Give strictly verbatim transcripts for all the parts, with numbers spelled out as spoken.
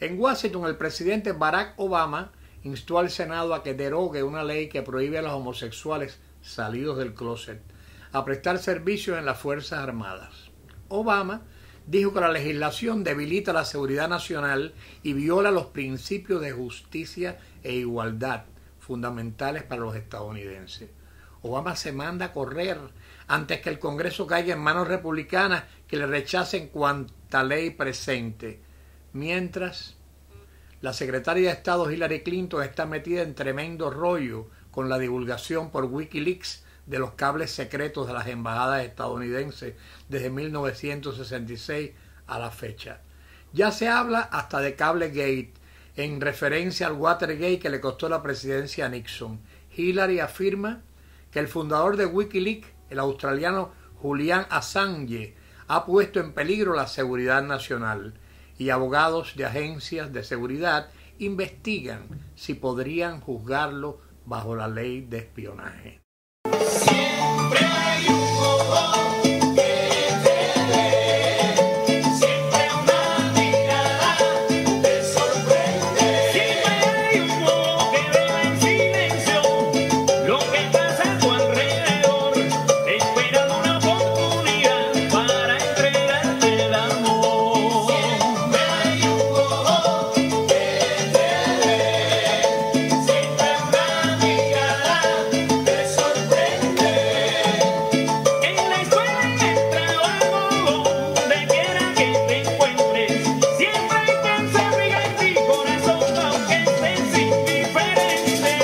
En Washington, el presidente Barack Obama instó al Senado a que derogue una ley que prohíbe a los homosexuales salidos del closet a prestar servicios en las Fuerzas Armadas. Obama dijo que la legislación debilita la seguridad nacional y viola los principios de justicia e igualdad fundamentales para los estadounidenses. Obama se manda a correr antes que el Congreso caiga en manos republicanas que le rechacen cuanta ley presente. Mientras, la secretaria de Estado Hillary Clinton está metida en tremendo rollo con la divulgación por Wikileaks de los cables secretos de las embajadas estadounidenses desde mil novecientos sesenta y seis a la fecha. Ya se habla hasta de Cablegate, en referencia al Watergate que le costó la presidencia a Nixon. Hillary afirma que el fundador de Wikileaks, el australiano Julian Assange, ha puesto en peligro la seguridad nacional, y abogados de agencias de seguridad investigan si podrían juzgarlo bajo la ley de espionaje. Siempre hay un bobo que te ve, siempre una mirada te sorprende. Siempre hay un bobo que ve en silencio lo que pasa a tu alrededor, esperando una oportunidad para entregarte el amor. Siempre hay un bobo que te ve, siempre una mirada te sorprende. En la escuela, en el trabajo, donde quiera que te encuentres, siempre hay quien se fija en ti, corazón, aunque estés indiferente.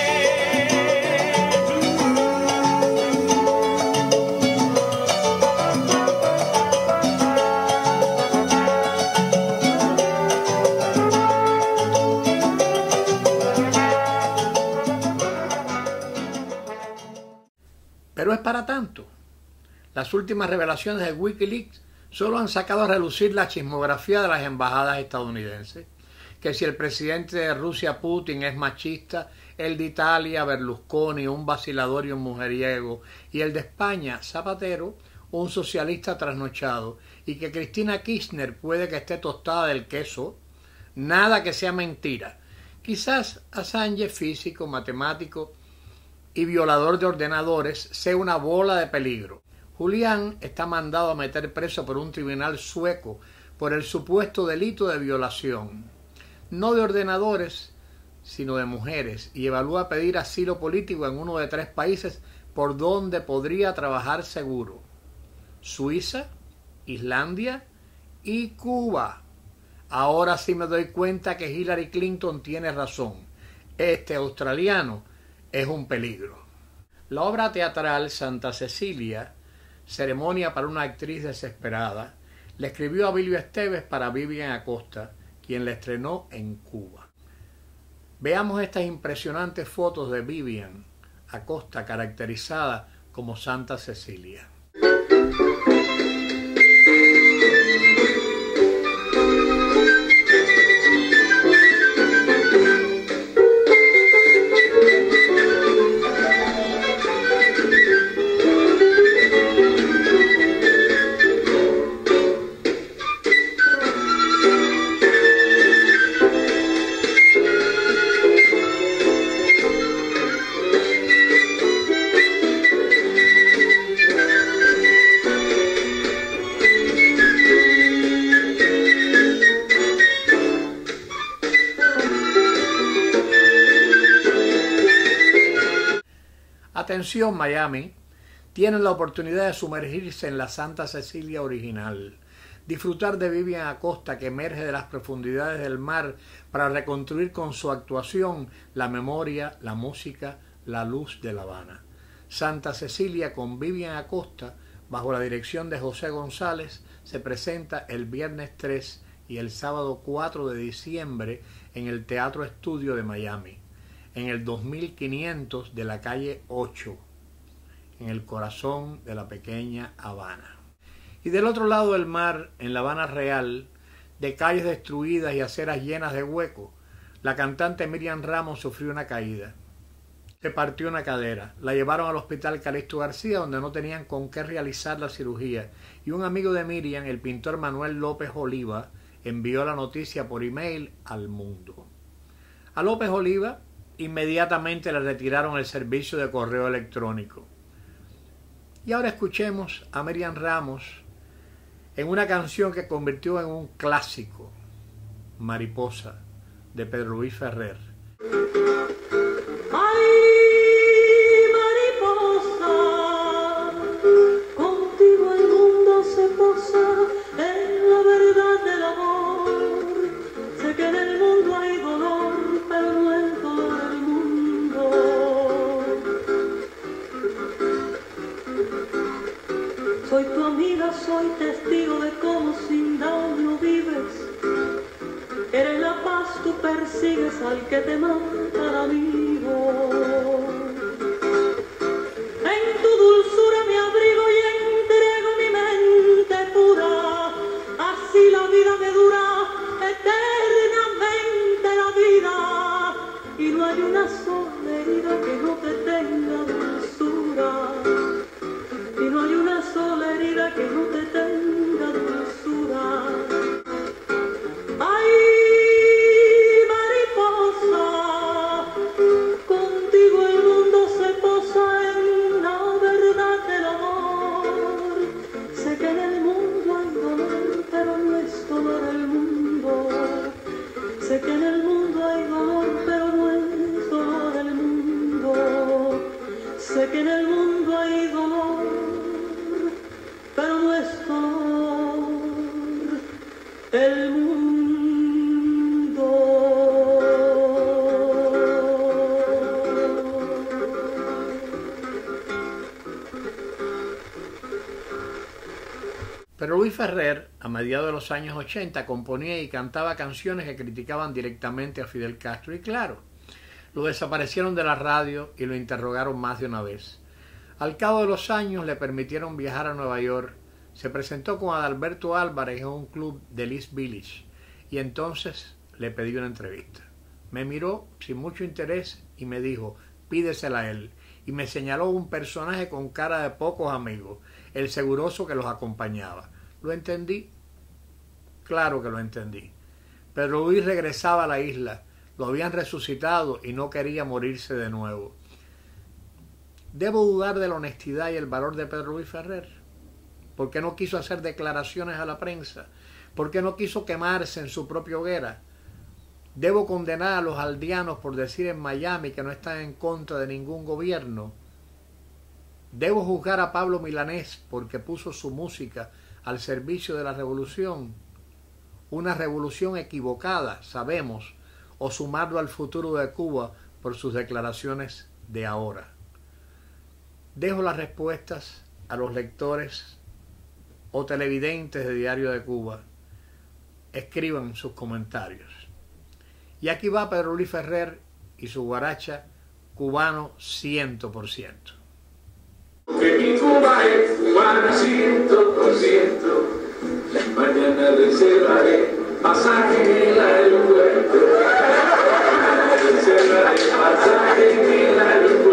Pero es para tanto. Las últimas revelaciones de Wikileaks solo han sacado a relucir la chismografía de las embajadas estadounidenses, que si el presidente de Rusia, Putin, es machista, el de Italia, Berlusconi, un vacilador y un mujeriego, y el de España, Zapatero, un socialista trasnochado, y que Cristina Kirchner puede que esté tostada del queso, nada que sea mentira. Quizás Assange, físico, matemático y violador de ordenadores, sea una bola de peligro. Julián está mandado a meter preso por un tribunal sueco por el supuesto delito de violación, no de ordenadores, sino de mujeres, y evalúa pedir asilo político en uno de tres países por donde podría trabajar seguro: Suiza, Islandia y Cuba. Ahora sí me doy cuenta que Hillary Clinton tiene razón. Este australiano es un peligro. La obra teatral Santa Cecilia, ceremonia para una actriz desesperada, le escribió Abilio Esteves para Vivian Acosta, quien la estrenó en Cuba. Veamos estas impresionantes fotos de Vivian Acosta, caracterizada como Santa Cecilia. Atención, Miami, tienen la oportunidad de sumergirse en la Santa Cecilia original, disfrutar de Vivian Acosta, que emerge de las profundidades del mar para reconstruir con su actuación la memoria, la música, la luz de La Habana. Santa Cecilia con Vivian Acosta, bajo la dirección de José González, se presenta el viernes tres y el sábado cuatro de diciembre en el Teatro Estudio de Miami, en el dos mil quinientos de la calle ocho, en el corazón de la pequeña Habana. Y del otro lado del mar, en La Habana Real, de calles destruidas y aceras llenas de huecos, la cantante Miriam Ramos sufrió una caída. Se partió una cadera. La llevaron al hospital Calixto García, donde no tenían con qué realizar la cirugía. Y un amigo de Miriam, el pintor Manuel López Oliva, envió la noticia por email al mundo. A López Oliva inmediatamente le retiraron el servicio de correo electrónico. Y ahora escuchemos a Miriam Ramos en una canción que convirtió en un clásico, Mariposa, de Pedro Luis Ferrer. Ay, mariposa, contigo el mundo se posa en la verdad del amor. Sé que en el mundo hay dolor, pero no es dolor el mundo. Soy tu amiga, soy testigo de cómo sin daño vives. Eres la paz, tú persigues al que te mata al amigo. En tu dulzura me abrigo y entrego mi mente pura. Así la vida me dura, eternamente la vida. Y no hay una sola herida que no te tenga dulzura. Y no hay una sola herida que no te tenga dulzura. ¡Ay! Sé que en el mundo hay dolor, pero no es dolor el mundo. Sé que en el mundo hay dolor, pero no es dolor el mundo. Pero Luis Ferrer, a mediados de los años ochenta, componía y cantaba canciones que criticaban directamente a Fidel Castro. Y claro, lo desaparecieron de la radio y lo interrogaron más de una vez. Al cabo de los años le permitieron viajar a Nueva York. Se presentó con Adalberto Álvarez en un club del East Village y entonces le pedí una entrevista. Me miró sin mucho interés y me dijo, pídesela a él. Y me señaló un personaje con cara de pocos amigos, el seguroso que los acompañaba. ¿Lo entendí? Claro que lo entendí. Pedro Luis regresaba a la isla, lo habían resucitado y no quería morirse de nuevo. ¿Debo dudar de la honestidad y el valor de Pedro Luis Ferrer? ¿Por qué no quiso hacer declaraciones a la prensa? ¿Por qué no quiso quemarse en su propia hoguera? ¿Debo condenar a los aldeanos por decir en Miami que no están en contra de ningún gobierno? ¿Debo juzgar a Pablo Milanés porque puso su música al servicio de la revolución? Una revolución equivocada, sabemos, o sumarlo al futuro de Cuba por sus declaraciones de ahora. Dejo las respuestas a los lectores o televidentes de Diario de Cuba. Escriban sus comentarios. Y aquí va Pedro Luis Ferrer y su guaracha cubano cien por ciento. Que mi Cuba es cubana cien por ciento. Mañana reservaré pasaje en el aeropuerto. Reservaré pasaje en el aeropuerto.